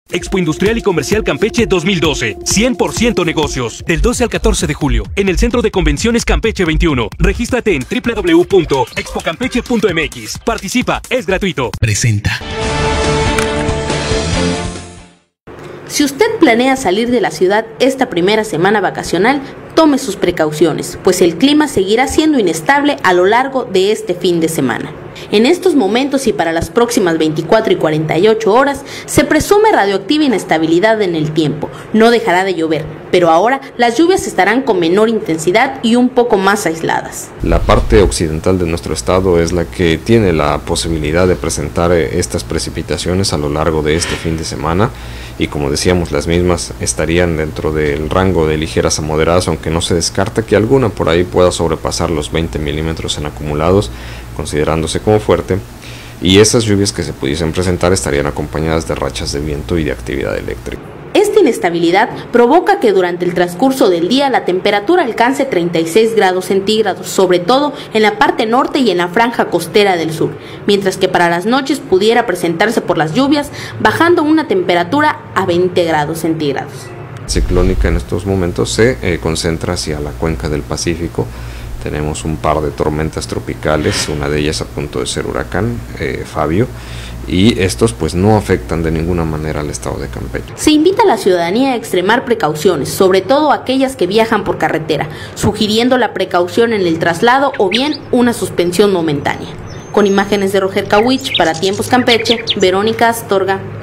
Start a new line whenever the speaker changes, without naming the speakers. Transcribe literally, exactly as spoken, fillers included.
Expo Industrial y Comercial Campeche dos mil doce. cien por ciento negocios. Del doce al catorce de julio. En el Centro de Convenciones Campeche veintiuno. Regístrate en doble u doble u doble u punto expo campeche punto m x. Participa, es gratuito.
Presenta.
Si usted planea salir de la ciudad esta primera semana vacacional, tome sus precauciones, pues el clima seguirá siendo inestable a lo largo de este fin de semana. En estos momentos y para las próximas veinticuatro y cuarenta y ocho horas, se presume radioactiva inestabilidad en el tiempo. No dejará de llover, pero ahora las lluvias estarán con menor intensidad y un poco más aisladas.
La parte occidental de nuestro estado es la que tiene la posibilidad de presentar estas precipitaciones a lo largo de este fin de semana, y como decíamos, las mismas estarían dentro del rango de ligeras a moderadas, aunque no se descarta que alguna por ahí pueda sobrepasar los veinte milímetros en acumulados, considerándose como fuerte, y esas lluvias que se pudiesen presentar estarían acompañadas de rachas de viento y de actividad eléctrica.
Esta inestabilidad provoca que durante el transcurso del día la temperatura alcance treinta y seis grados centígrados, sobre todo en la parte norte y en la franja costera del sur, mientras que para las noches pudiera presentarse por las lluvias, bajando una temperatura a veinte grados centígrados.
Ciclónica en estos momentos se eh, concentra hacia la cuenca del Pacífico. Tenemos un par de tormentas tropicales, una de ellas a punto de ser huracán, eh, Fabio, y estos pues no afectan de ninguna manera al estado de Campeche.
Se invita a la ciudadanía a extremar precauciones, sobre todo aquellas que viajan por carretera, sugiriendo la precaución en el traslado o bien una suspensión momentánea. Con imágenes de Roger Kawich para Tiempos Campeche, Verónica Astorga.